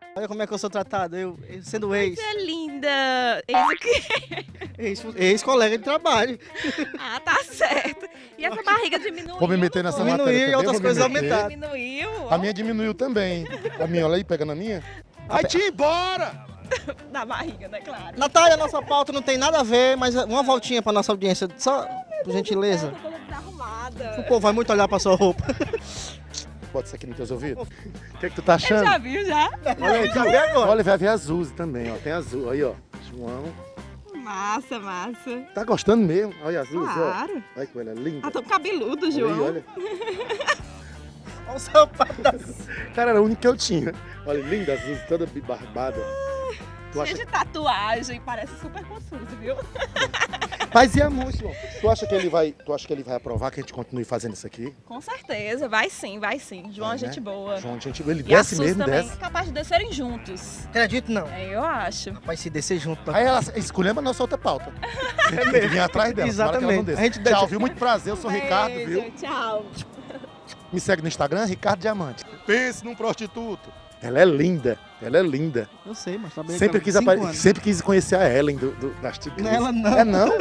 Olha como é que eu sou tratado, eu sendo ex. Você é linda. Ex o quê? Ex-colega de trabalho. Ah, tá certo. E essa barriga diminuiu? Vou me meter nessa Diminuiu matéria e também, outras vou me coisas meter. aumentaram. Diminuiu? A minha diminuiu também. A minha, olha aí, pega na minha. Vai te embora! Da barriga, né? Claro. Natália, nossa pauta não tem nada a ver, mas uma voltinha pra nossa audiência, só por gentileza. Eu tô toda desarrumada. O povo vai muito olhar pra sua roupa. Bota isso aqui nos teus ouvidos. O que é que tu tá achando? Já viu, já? Olha aí, Já vê agora. olha, vai ver a Zuzi também, ó. Tem azul, aí, ó. João. Massa, massa. Tá gostando mesmo? Olha a Zuzi, Claro. ó. Olha que ela é linda. Ah, tão cabeludo, Olha João. aí, olha. Olha o sapato da Cara, era o único que eu tinha. Olha, linda a Zuzi, toda barbada. Tu acha... Cheio de tatuagem, parece super confuso, viu? Mas e a mão, João? Tu acha que ele vai aprovar que a gente continue fazendo isso aqui? Com certeza, vai sim, vai sim. João é Vai, né? gente boa. João, gente, ele E a desce Sus mesmo, também, desce. capaz de descerem juntos. Acredito não. É, eu acho. Vai se descer junto. Aí ela escolhemos a nossa outra pauta. Tem que vir atrás dela. tomara que ela não Exatamente. desça. A gente deixa- Tchau, viu? Muito prazer, eu sou o Ricardo, Beijo, viu? Tchau. Me segue no Instagram, Ricardo Diamante. Pense num prostituto. Ela é linda, ela é linda. Eu sei, mas trabalhei Sempre com quis, 5 anos. sempre quis conhecer a Ellen das Tigres. Não, ela não. É não?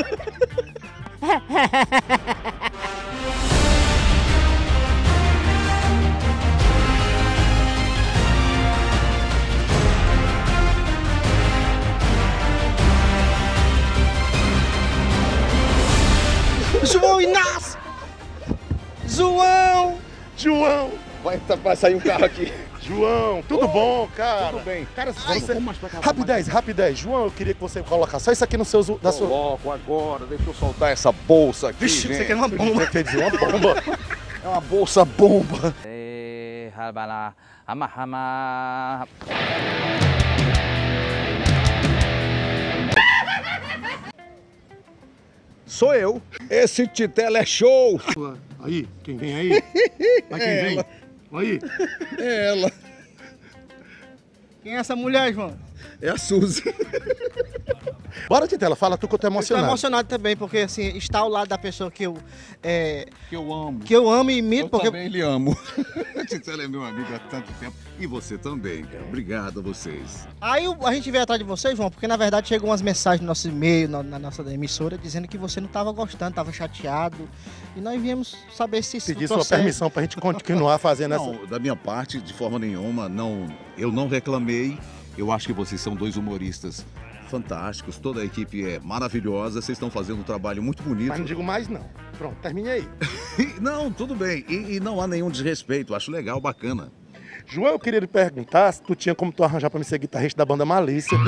João Inácio! João! João! Vai sair um carro aqui. João, tudo bom, cara? Tudo bem. Cara, Vamos mais pra cá. rapidez. João, eu queria que você colocasse só isso aqui no seu... Da sua... Coloco agora, deixa eu soltar essa bolsa aqui, Vixe, você gente. quer uma bomba. Quer dizer, uma bomba. É uma bolsa bomba. Halbala, hama. Sou eu. Esse Titela é show. Aí, quem vem aí? Vai quem vem? Aí. É ela. Quem é essa mulher, João? É a Suzy. Bora, Titela, fala tu que eu tô Eu tô emocionado. emocionado também, porque assim, estar ao lado da pessoa que eu, Que eu amo. que eu amo e imito, Eu porque também lhe amo. Titela é meu amigo há tanto tempo. E você também, cara. Obrigado a vocês. aí a gente veio atrás de você, João, porque na verdade chegou umas mensagens no nosso e-mail, na nossa emissora, dizendo que você não estava gostando, estava chateado. E nós viemos saber se isso Pedir sua procede. permissão pra gente continuar fazendo essa... Não, da minha parte, de forma nenhuma, eu não reclamei. Eu acho que vocês são dois humoristas fantásticos, toda a equipe é maravilhosa, vocês estão fazendo um trabalho muito bonito. Mas não digo mais não. Pronto, termine aí. Não, tudo bem. E não há nenhum desrespeito, acho legal, bacana. João, eu queria lhe perguntar se tu tinha como tu arranjar pra me ser guitarrista da banda Malícia.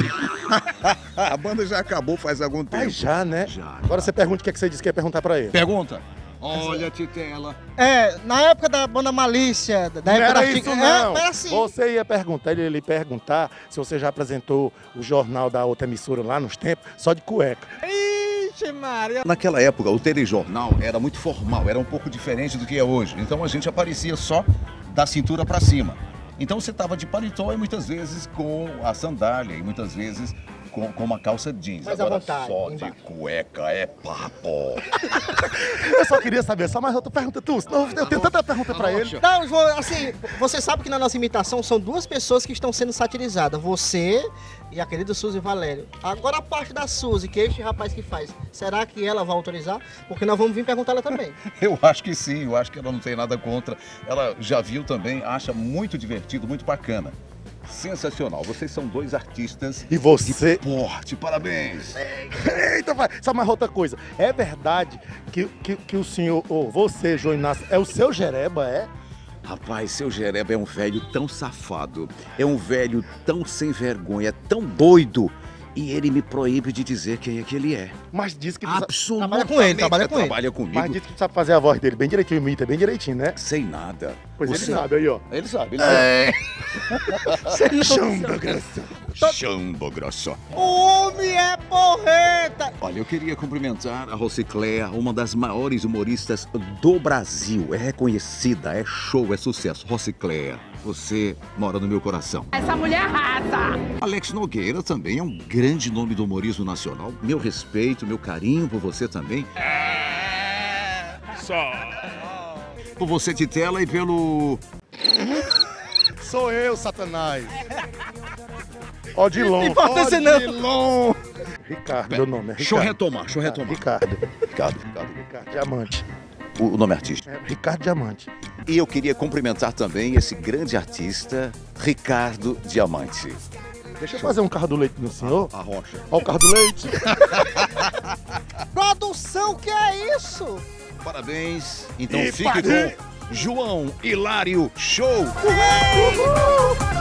A banda já acabou faz algum tempo. Mas já, né? Já. Agora você pergunta o que, é que você disse que ia perguntar pra ele. Pergunta. Olha, Titela. Na época da banda Malícia, da Não época era da isso não. era assim. Você ia perguntar, ele ia lhe perguntar se você já apresentou o jornal da outra emissora lá nos tempos, só de cueca. Ixi, Maria. Naquela época, o telejornal era muito formal, era um pouco diferente do que é hoje. Então a gente aparecia só da cintura para cima. Então você estava de paletó e muitas vezes com a sandália e muitas vezes com uma calça jeans. Mas à Agora vontade, só embaixo. de cueca é papo. Eu só queria saber, só mais outra pergunta tu, senão eu tenho tanta pergunta pra ele. Não, João, assim, você sabe que na nossa imitação são duas pessoas que estão sendo satirizadas. Você e a querida Suzy Valério. Agora a parte da Suzy, que é este rapaz que faz, será que ela vai autorizar? Porque nós vamos vir perguntar ela também. Eu acho que sim, eu acho que ela não tem nada contra. Ela já viu também, acha muito divertido, muito bacana. Sensacional, vocês são dois artistas E você... de porte, parabéns. Eita, vai. Só mais outra coisa. É verdade que o senhor, ou você, João Inácio, é o seu Jereba, é? Rapaz, seu Jereba é um velho tão safado, é um velho tão sem vergonha, tão doido. E ele me proíbe de dizer quem é que ele é. Mas diz que... Absolutamente. Trabalha com ele, trabalha com ele. Trabalha comigo. Mas diz que tu sabe fazer a voz dele bem direitinho, imita bem direitinho, né? Sem nada. Pois Você- ele sabe aí, ó. Ele sabe, ele sabe. Chamba, graça. Chamba, grossa. O homem é porreta! Olha, eu queria cumprimentar a Rosicléa, uma das maiores humoristas do Brasil. É reconhecida, é show, é sucesso. Rosicléa, você mora no meu coração. Essa mulher arrasa! Alex Nogueira também é um grande nome do humorismo nacional. Meu respeito, meu carinho por você também. Por você, Titela, e pelo... Sou eu, Satanás. Odilon. Não importa esse não. Odilon. Ricardo, meu nome é Ricardo. Deixa eu retomar. Ricardo. Ricardo. Diamante. O nome artístico. Ricardo Diamante. E eu queria cumprimentar também esse grande artista, Ricardo Diamante. Deixa eu fazer um carro do leite no senhor. A rocha. Olha o carro do leite. Produção, que é isso? Parabéns. Então E fique partiu. com João Hilário Show. Uhul!